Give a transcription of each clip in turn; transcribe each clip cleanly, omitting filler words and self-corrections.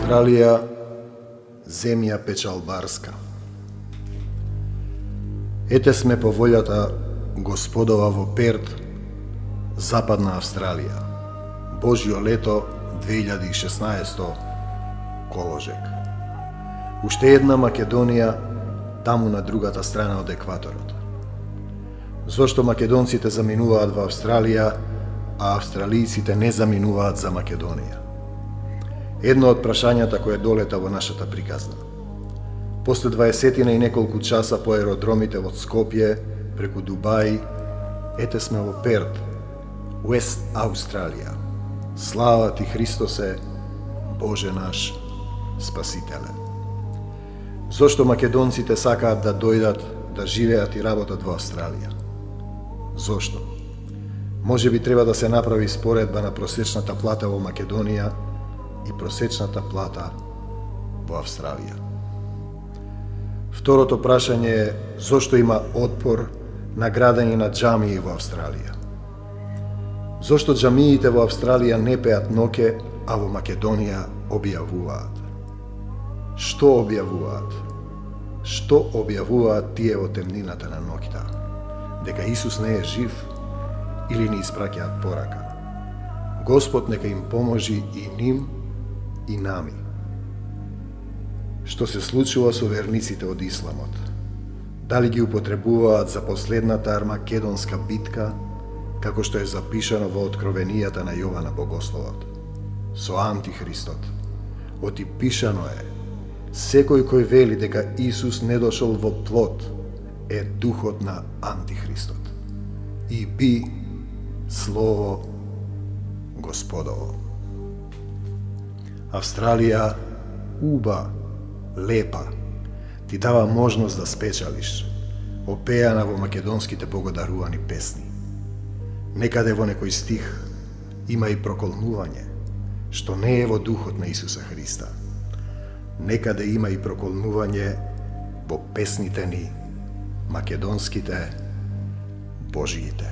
Австралија, земја печалбарска. Ете сме по волјата Господова во Перт, Западна Австралија. Божјо лето 2016, Коложек. Уште една Македонија, таму на другата страна од екваторот. Зошто македонците заминуваат во Австралија, а австралијците не заминуваат за Македонија? Едно од прашањата кое долета во нашата приказна. После 20 и неколку часа по аеродромите во Скопје, преку Дубај, ете сме во Перт, Уест Австралија. Слава ти Христосе, Боже наш Спасителе. Зошто македонците сакаат да дојдат, да живеат и работат во Австралија? Зошто? Може би треба да се направи споредба на просечната плата во Македонија и просечната плата во Австралија. Второто прашање е зошто има отпор на градење на џамии во Австралија? Зошто џамиите во Австралија не пеат ноќе, а во Македонија објавуваат? Што објавуваат? Што објавуваат тие во темнината на ноќта? Дека Исус не е жив или ни испраќаат порака? Господ нека им поможи и ним и нами. Што се случува со верниците од Исламот? Дали ги употребуваат за последната армакедонска битка, како што е запишано во откровенијата на Јована Богословот? Со антихристот. Отипишано е, секој кој вели дека Исус не дошол во плот, е духот на антихристот. И би слово Господово. Австралија, уба, лепа, ти дава можност да спечалиш, опеана во македонските благодарувани песни. Некаде во некој стих има и проколнување, што не е во духот на Исуса Христа. Некаде има и проколнување во песните ни, македонските, Божиите.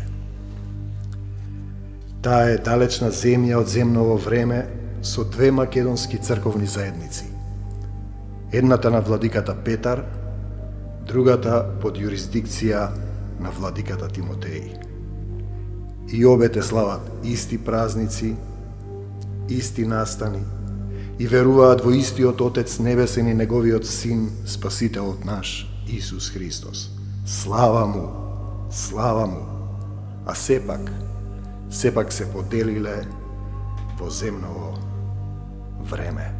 Таа е далечна земја од земново време со две македонски црковни заедници. Едната на владиката Петар, другата под јурисдикција на владиката Тимотеј. И обете слават исти празници, исти настани и веруваат во истиот Отец Небесен и Неговиот Син, Спасителот наш, Исус Христос. Слава му, слава му, а сепак се поделиле во земново време.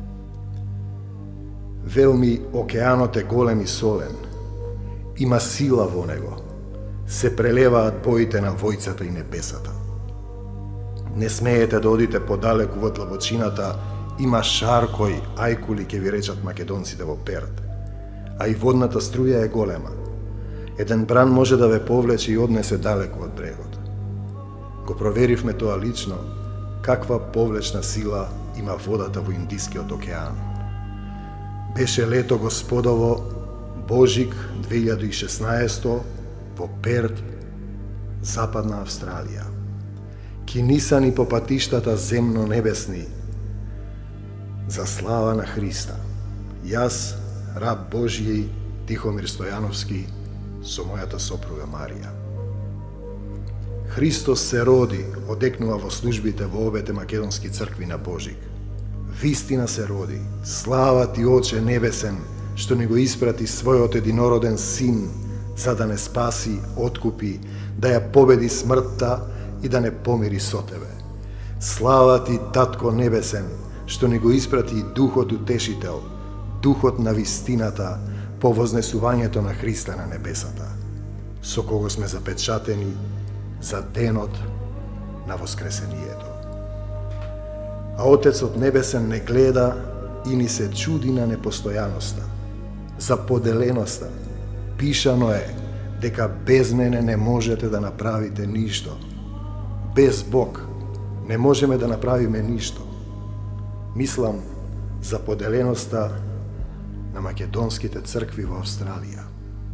Велми океанот е голем и солен, има сила во него, се прелеваат боите на војцата и небесата. Не смеете да одите подалеку во длабочината, има шаркој, ајкули ке ви речат македонците во Перт, а и водната струја е голема. Еден бран може да ве повлече и однесе далеку од брегот. Го проверивме тоа лично, каква повлечна сила има водата во Индискиот океан. Беше лето Господово, Божик 2016 во Перт, Западна Австралија. Кинисани по патиштата земно-небесни за слава на Христа. Јас, раб Божји Тихомир Стојановски, со мојата сопруга Марија. Христос се роди, одекнува во службите во обете македонски цркви на Божик. Вистина се роди, слава ти Оче Небесен, што ни го испрати својот единороден Син, за да не спаси, откупи, да ја победи смртта и да не помири со тебе. Слава ти Татко Небесен, што ни го испрати и Духот Утешител, Духот на вистината, по вознесувањето на Христа на небесата, со кого сме запечатени за денот на воскресението. А Отецот Небесен не гледа и ни се чуди на непостојаноста, за поделеноста. Пишано е дека без мене не можете да направите ништо. Без Бог не можеме да направиме ништо. Мислам за поделеноста на македонските цркви во Австралија.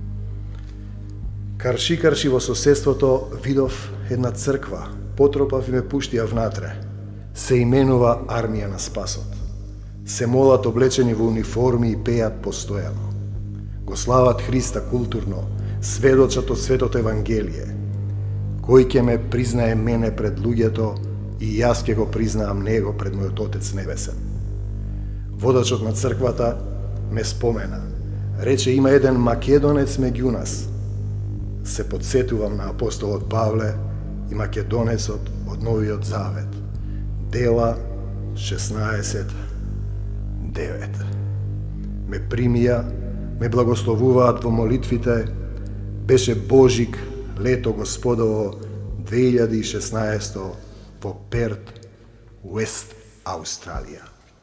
Карши во соседството видов една црква, потропав и ме пуштија внатре. Се именува Армија на Спасот. се молат облечени во униформи и пеат постојано. Го слават Христа културно, сведочат од Светото Евангелие. Кој ќе ме признае мене пред луѓето и јас ќе го признаам него пред мојот Отец Небесен. Водачот на црквата ме спомена. Рече, има еден македонец меѓу нас. Се подсетувам на апостолот Павле и македонецот од Новиот Завет. Дела 16:9. Ме примија, ме благословуваат во молитвите. Беше Божик лето Господово 2016 во Перт, Уест Аустралија.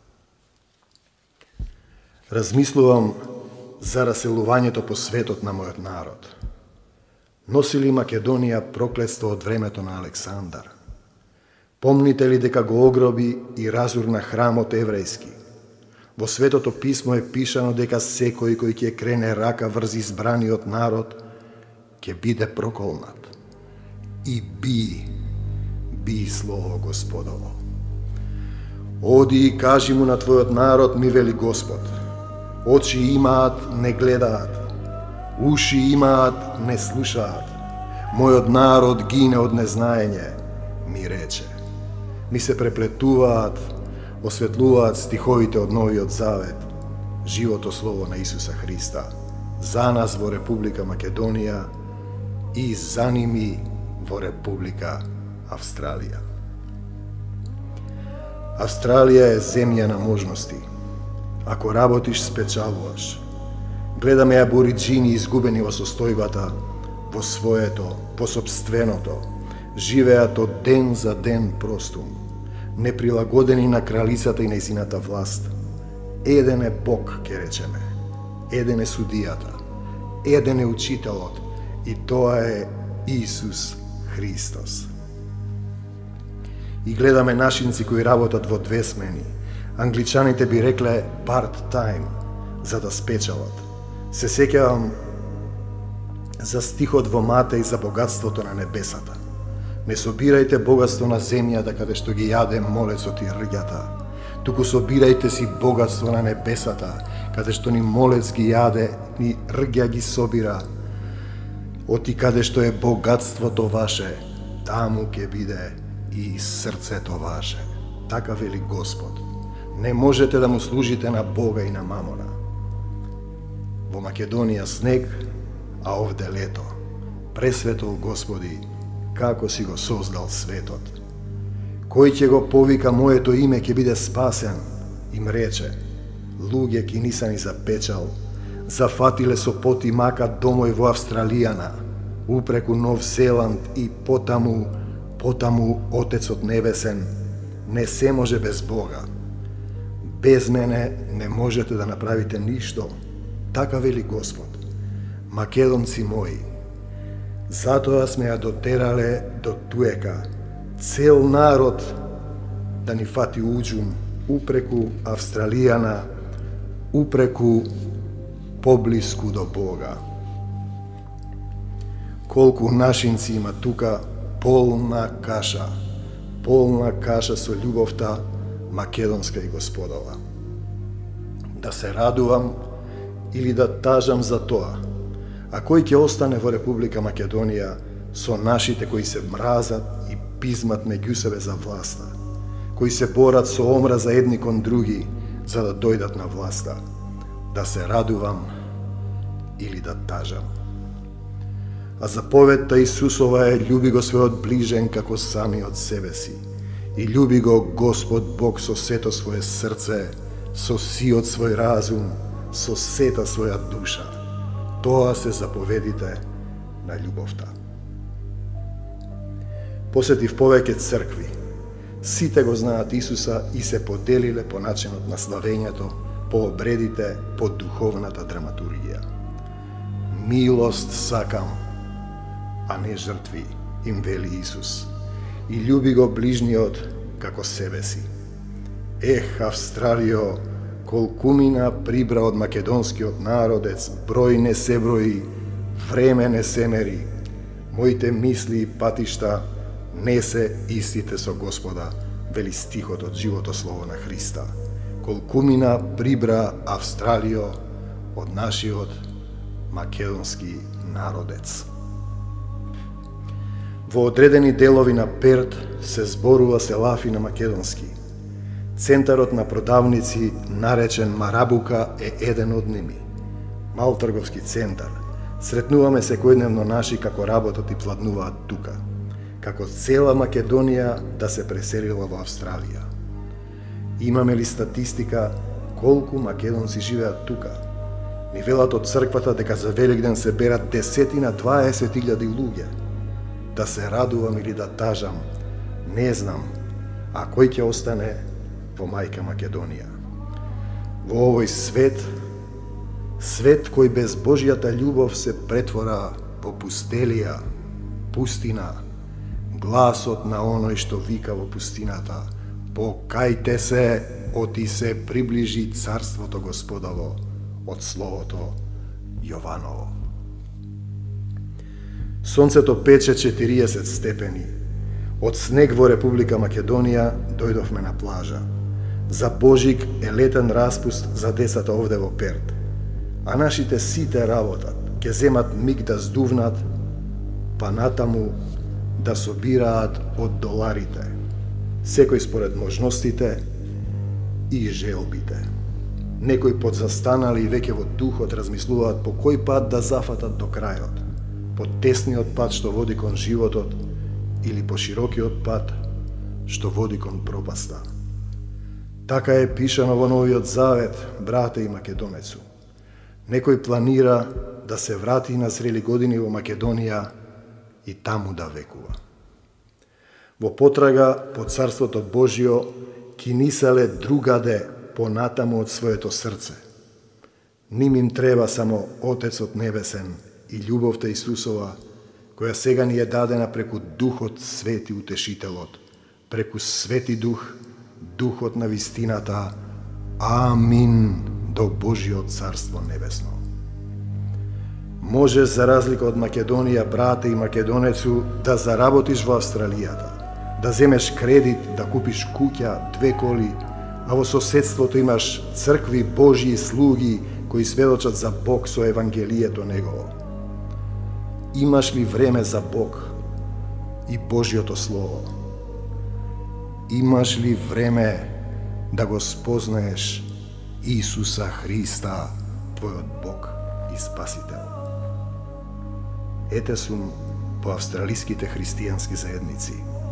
Размислувам за раселувањето по светот на мојот народ. Носи ли Македонија проклетство од времето на Александар? Помните ли дека го огроби и разурна храмот еврејски? Во Светото писмо е пишано дека секој кој ќе крене рака врз избраниот народ ќе биде проколнат. И би слово Господово. Оди и кажи му на твојот народ, ми вели Господ. Очи имаат, не гледаат. Уши имаат, не слушаат. Мојот народ гине од незнаење, ми рече. Ми се преплетуваат, осветлуваат стиховите од Новиот Завет, живото слово на Исуса Христа, за нас во Република Македонија и за ними во Република Австралија. Австралија е земја на можности. Ако работиш, спечалуваш. Гледаме абориджини изгубени во состојбата, во своето, во собственото. Живеат од ден за ден простум, неприлагодени на кралицата и нејзината власт. Еден е Бог, ке речеме. Еден е судијата. Еден е учителот. И тоа е Исус Христос. И гледаме нашинци кои работат во две смени. Англичаните би рекле part-time, за да спечалат. Се сеќавам за стихот во Матеј за богатството на небесата. Не собирајте богатство на земјата каде што ги јаде молецот и рѓата, туку собирајте си богатство на небесата, каде што ни молец ги јаде, ни рѓа ги собира. Оти каде што е богатството ваше, таму ќе биде и срцето ваше. Така вели Господ. Не можете да му служите на Бога и на мамона. Во Македонија снег, а овде лето. Пресветол Господи, како си го создал светот. Кој ќе го повика моето име ќе биде спасен, им рече. Луѓе ки ниса ни запечал, зафатиле со пот и мака домој во Австралијана, упреку Нов Зеланд и потаму Отецот Небесен, не се може без Бога. Без мене не можете да направите ништо, така вели Господ. Македонци мои, затоа сме ја дотерале до туека, цел народ да ни фати уџум, упреку Австралијана, упреку поблиску до Бога. Колку нашинци има тука, полна каша со љубовта македонска и Господова. Да се радувам или да тажам за тоа, а кој ќе остане во Република Македонија со нашите кои се мразат и пизмат меѓу себе за власта, кои се борат со омраза едни кон други за да дојдат на власта, да се радувам или да тажам. А заповедта Исусова е љуби го својот ближен како самиот себе си. И љуби го Господ Бог со сето свое срце, со сиот свој разум, со сета своја душа. Тоа се заповедите на љубовта. Посетив повеќе цркви. Сите го знаат Исуса и се поделиле по начинот на славењето, по обредите, по духовната драматургија. Милост сакам, а не жртви, им вели Исус. И љуби го ближниот како себе си. Ех, Австралио, колкумина прибра од македонскиот народец, број не се брои, време не се мери. Моите мисли и патишта не се истите со Господа, вели стихот од живото слово на Христа, колкумина прибра Австралио од нашиот македонски народец. Во одредени делови на Перт се зборува селафи на македонски. Центарот на продавници, наречен Марабука, е еден од ними. Мал трговски центар. Сретнуваме секојдневно наши како работат и пладнуваат тука. Како цела Македонија да се преселила во Австралија. Имаме ли статистика колку македонци живеат тука? Ни велат од црквата дека за Великден се берат 10-20 луѓе. Да се радувам или да тажам, не знам, а кој ќе остане во мајка Македонија. Во овој свет кој без Божјата љубов се претвора во пустелија, пустина, гласот на оној што вика во пустината: покајте се, оти се приближи царството Господово, од словото Јованово. Сонцето пече 40 степени. Од снег во Република Македонија дојдовме на плажа. За Божик е летен распуст за децата овде во Перт. А нашите сите работат, ќе земат миг да здувнат, па натаму да собираат од доларите, секој според можностите и желбите. Некои подзастанали и веќе во духот размислуваат по кој пат да зафатат до крајот, по тесниот пат што води кон животот или по широкиот пат што води кон пропаста. Така е пишано во Новиот Завет, брате и македонецу. Некој планира да се врати на зрели години во Македонија и таму да векува. Во потрага по Царството Божјо ки ниселе другаде понатаму од своето срце. Ним им треба само Отецот Небесен и љубовта Исусова, која сега ни е дадена преку Духот Свети Утешителот, преку Свети Дух, Духот на вистината. Амин до Божјиот Царство Небесно. Можеш, за разлика од Македонија, брате и македонецу, да заработиш во Австралијата, да земеш кредит, да купиш куќа, 2 коли, а во соседството имаш цркви Божји слуги кои сведочат за Бог со Евангелието Негово. Имаш ли време за Бог и Божјото Слово? Имаш ли време да го спознаеш Исуса Христа, твојот Бог и Спасител? Ете сум по австралиските христијански заедници.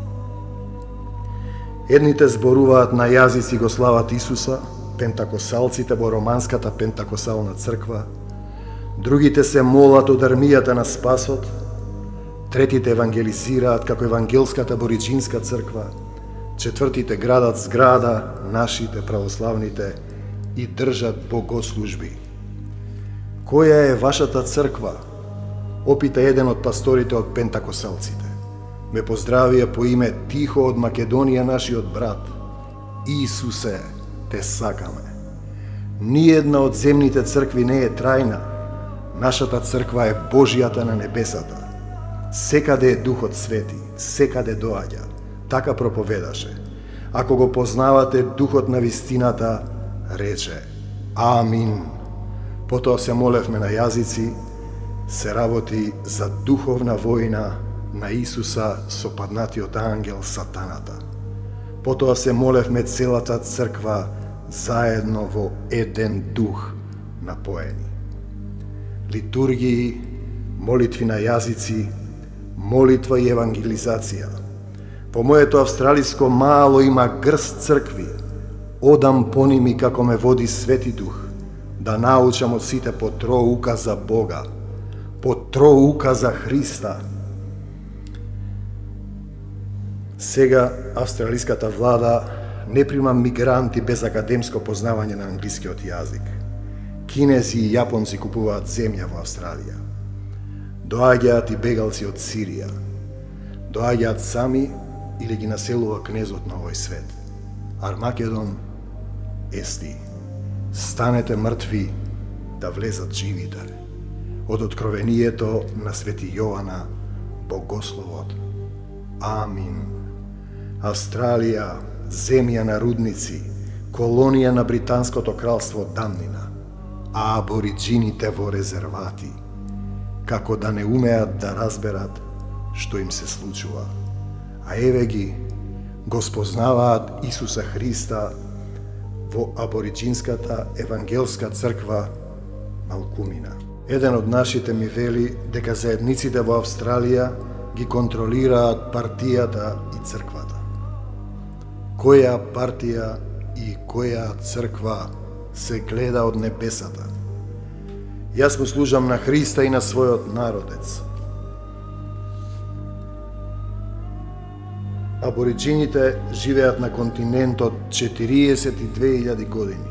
Едните зборуваат на јазици го слават Исуса, пентакосалците во романската пентакосална црква, другите се молат од армијата на спасот, третите евангелизираат како евангелската бориджинска црква, четвртите градат зграда, нашите православните, и држат богослужби. Која е вашата црква? Опита еден од пасторите од пентакосалците. Ме поздравија по име тихо од Македонија нашиот брат. Исусе, те сакаме. Ниедна од земните цркви не е трајна. Нашата црква е Божјата на небесата. Секаде е Духот Свети, секаде доаѓа. Така проповедаше. Ако го познавате Духот на вистината, рече Амин. Потоа се молевме на јазици, се работи за духовна војна на Исуса со паднатиот ангел Сатаната. Потоа се молевме целата црква заедно во еден дух напоени. Литургии, молитви на јазици, молитва и евангелизација. По моето австралиско мало има грст цркви. Одам по ними како ме води Свети Дух, да научам од сите по троука за Бога, по троука за Христа. Сега австралиската влада не прима мигранти без академско познавање на англискиот јазик. Кинези и јапонци купуваат земја во Австралија. Доаѓаат и бегалци од Сирија. Доаѓаат сами или ги населува кнезот на овој свет. Армакедон ести. Станете мртви да влезат живите. Од откровението на Свети Јована, Богословот. Амин. Австралија, земја на рудници, колонија на Британското кралство Дамнина, а абориджините во резервати, како да не умеат да разберат што им се случува. А еве ги, го спознаваат Исуса Христа во абориджинската евангелска црква Малкумина. Еден од нашите ми вели дека заедниците во Австралија ги контролираат партијата и црквата. Која партија и која црква се гледа од небесата? Јас му служам на Христа и на својот народец. Абориджините живеат на континентот 42.000 години.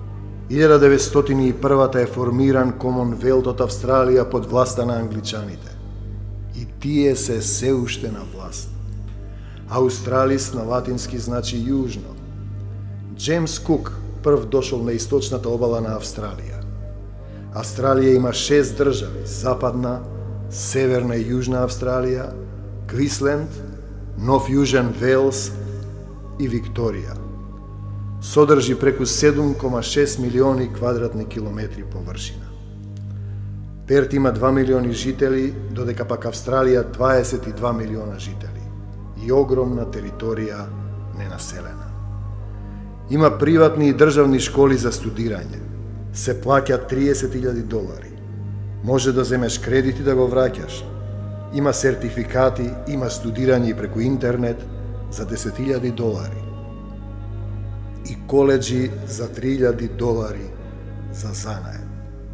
1901 е формиран Комонвелтот Австралија под власта на англичаните. И тие се уште на власт. Аустралис на латински значи јужно. Джеймс Кук прв дошол на источната обала на Австралија. Австралија има 6 држави: Западна, Северна и Јужна Австралија, Квисленд, Нов Јужен Велс и Викторија. Содржи преку 7,6 милиони квадратни километри површина. Перт има 2 милиони жители, додека пак Австралија 22 милиона жители и огромна територија ненаселена. Има приватни и државни школи за студирање. Се плаќа $30,000. Може да земеш кредит и да го враќаш. Има сертификати, има студирање и преку интернет за $10,000 и коледжи за $3,000 за занаем.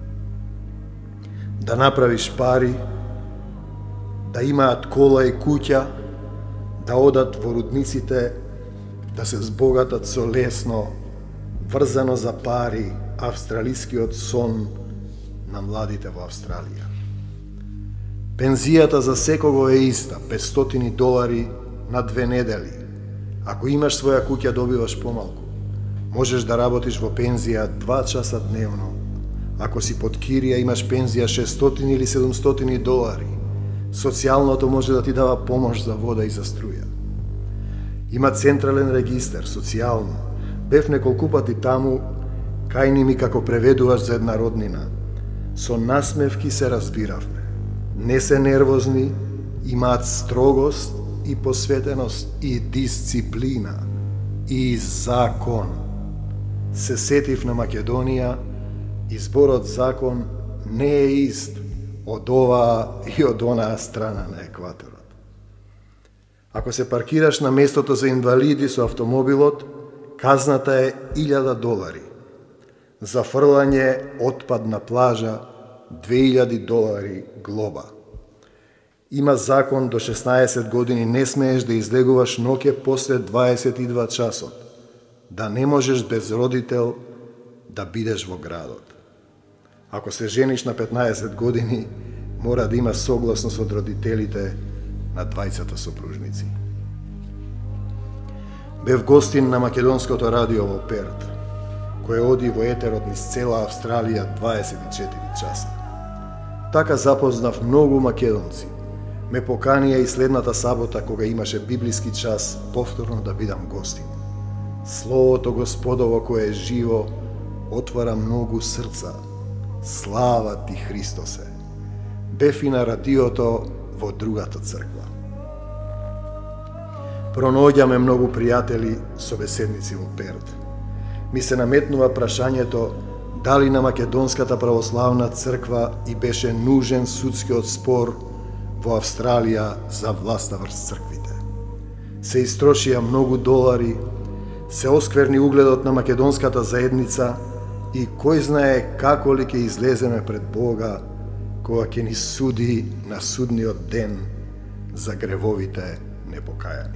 Да направиш пари, да имаат кола и куќа, да одат во рудниците, да се збогатат со лесно, врзано за пари, австралискиот сон на младите во Австралија. Пензијата за секого е иста, $500 на 2 недели. Ако имаш своја куќа, добиваш помалку. Можеш да работиш во пензија 2 часа дневно. Ако си под кирија, имаш пензија $600 или $700. Социјалното може да ти дава помош за вода и за струја. Има централен регистер, социјално. Бев неколку пати таму, кајни ми како преведуваш за една роднина. Со насмевки се разбиравме. Не се нервозни, имаат строгост и посветеност и дисциплина и закон. Се сетив на Македонија и зборот закон не е ист од оваа и од онаа страна на екваторот. Ако се паркираш на местото за инвалиди со автомобилот, казната е $1,000. За фрлање отпад на плажа $2,000 глоба. Има закон до 16 години не смееш да излегуваш ноќе после 22 часот, да не можеш без родител да бидеш во градот. Ако се жениш на 15 години, мора да има согласност од родителите на двајцата сопружници. Бев гостин на македонското радио во Перт, кој оди во етерот низ цела Австралија 24 часа. Така запознав многу македонци. Ме поканија и следната сабота, кога имаше библиски час, повторно да бидам гостин. Словото Господово кое е живо, отвара многу срца. Слава ти, Христосе! Бев и на радиото во другата црква. Пронаоѓаме многу пријатели, собеседници во Перт. Ми се наметнува прашањето дали на Македонската православна црква и беше нужен судскиот спор во Австралија за власта врз црквите. Се истрошија многу долари, се оскверни угледот на македонската заедница и кој знае како ли ќе излеземе пред Бога кога ќе ни суди на судниот ден за гревовите непокаяни.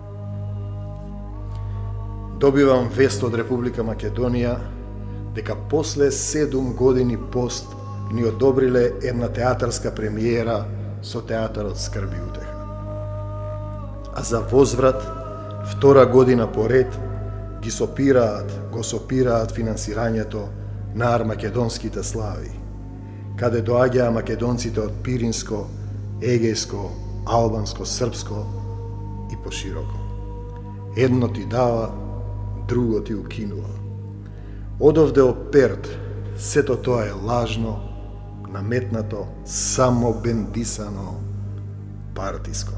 Добивам вест од Република Македонија дека после 7 години пост ни одобриле една театарска премиера со театарот Скрби и утеха. А за возврат, 2 година поред, го сопираат финансирањето на армакедонските слави, каде доаѓаа македонците од Пиринско, Егејско, Албанско, Српско и пошироко. Едно ти дава, друго ти укинува. Одовде од Перт, сето тоа е лажно, наметнато, само бендисано, партиско.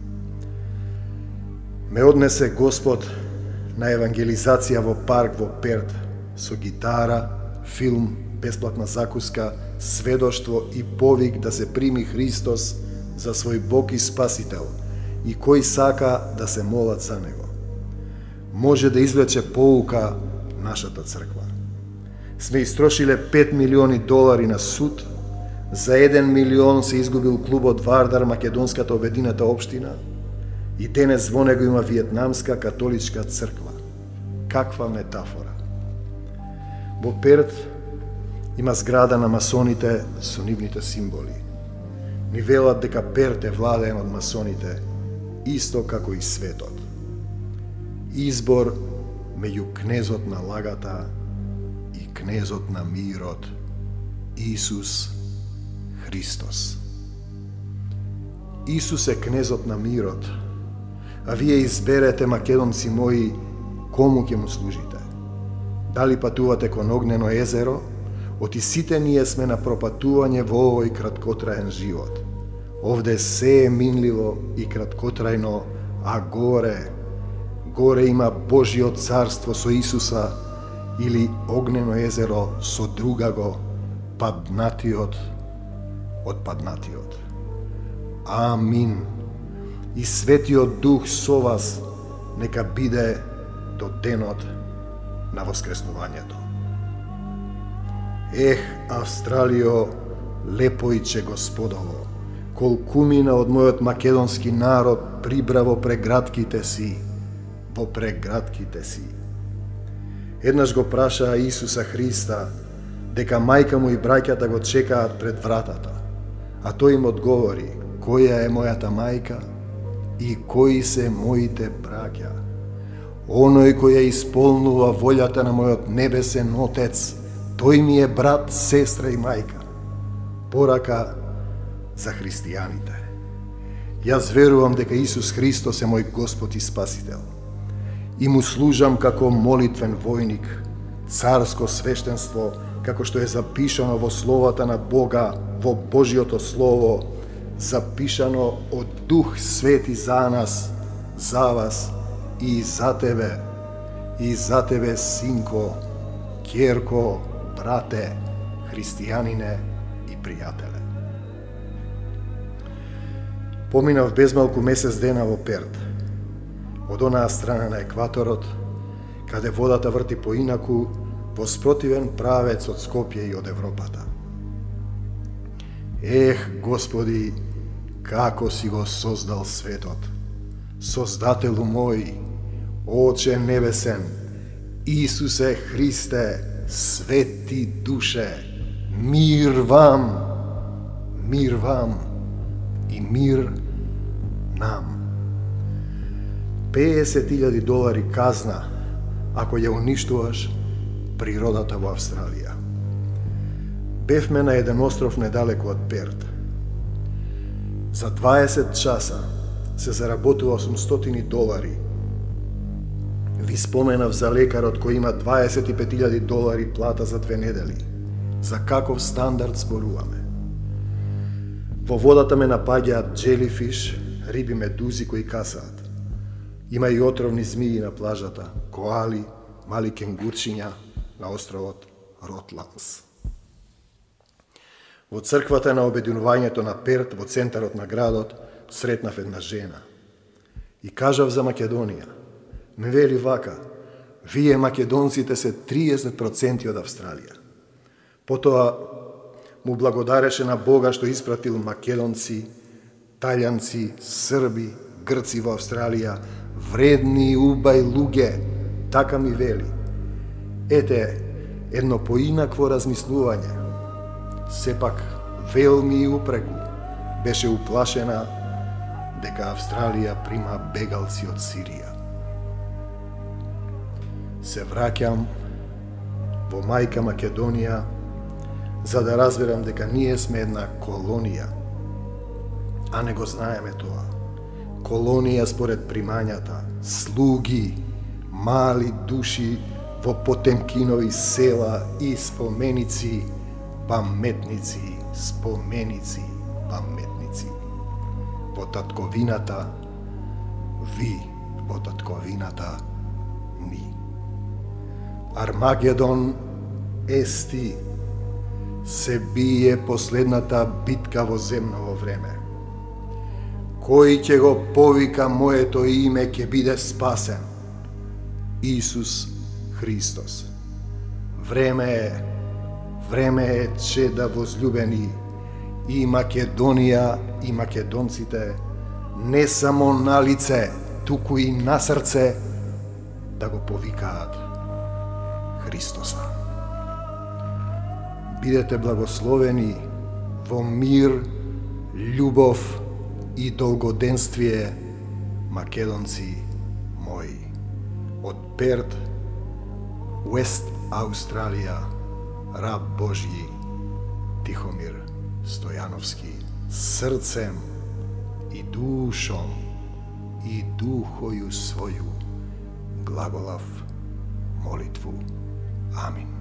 Ме однесе Господ на евангелизација во парк во Перт со гитара, филм, бесплатна закуска, сведоштво и повик да се прими Христос за свој Бог и Спасител и кој сака да се молат за Него. Може да извлече поука нашата црква. Сме истрошиле $5 милиони на суд, за 1 милион се изгубил клубот Вардар, македонската обедината општина, и денес во него има виетнамска католичка црква. Каква метафора! Во Перт има зграда на масоните со нивните символи. Ни велат дека Перт е владеен од масоните, исто како и светот. Избор меѓу кнезот на лагата и кнезот на мирот, Исус Христос. Исус е кнезот на мирот, а вие изберете, македонци мои, кому ќе му служите. Дали патувате кон огнено езеро? Оти сите ние сме на пропатување во овој краткотраен живот. Овде се е минливо и краткотрајно, а горе има Божјо царство со Исуса или огнено езеро со другаго, паднатиот од паднатиот. Амин. И Светиот Дух со вас нека биде до денот на воскреснувањето. Ех, Австралио, лепојче Господово, колкумина од мојот македонски народ прибра во преградките си. Еднаш го праша Исуса Христа дека мајка му и браќата го чекаат пред вратата, а тој им одговори: која е мојата мајка и кои се моите браќа? Оној кој ја исполнува волјата на мојот небесен Отец, тој ми е брат, сестра и мајка. Порака за христијаните. Јас верувам дека Исус Христос е мој Господ и Спасител. И му служам како молитвен војник, царско свештенство, како што е запишано во словата на Бога, во Божјото Слово, запишано од Дух Свети за нас, за вас и за тебе, синко, ќерко, брате, христијанине и пријателе. Поминав безмалку месец дена во Перт, од онаа страна на екваторот, каде водата врти поинаку, во спротивен правец од Скопје и од Европата. Ех, Господи, како си го создал светот! Создателу мој, Оче небесен, Исусе Христе, свети душе, мир вам и мир нам. $50,000 казна ако ја уништуваш природата во Австралија. Бевме на еден остров недалеку од Перт. За 20 часа се заработува $800. Ви споменав за лекарот кој има $25,000 плата за 2 недели. За каков стандард зборуваме? Во водата ме напаѓаат джелифиш, риби медузи кои касаат. Има и отровни змии на плажата, коали, мали кенгурчиња на островот Ротландс. Во црквата на обединувањето на Перт, во центарот на градот, сретнав една жена. И кажав за Македонија. Ме вели вака: вие македонците се 30% од Австралија. Потоа му благодареше на Бога што испратил македонци, таљанци, срби, грци во Австралија, вредни и убај луѓе, така ми вели. Ете, едно поинакво размислување. Сепак, велми и упреку, беше уплашена дека Австралија прима бегалци од Сирија. Се враќам во мајка Македонија, за да разберам дека ние сме една колонија, а не го знаеме тоа. Колонија според примањата, слуги, mali duši во Потемкинови села и споменици, паметници, споменици, паметници. Во татковината, ви во татковината ни. Армагедон ести, се бие последната битка во земново време. Кој ќе го повика моето име ќе биде спасен. Исус Христос. Време е, чеда возлюбени, и Македонија и македонците, не само на лице, туку и на срце, да го повикаат Христоса. Бидете благословени во мир, љубов и долгоденствие, македонци мои. Од Перт, Уест Аустралија, раб Божји Тихомир Стојановски, срцем и душом и духою своју глаголав молитву. Амин.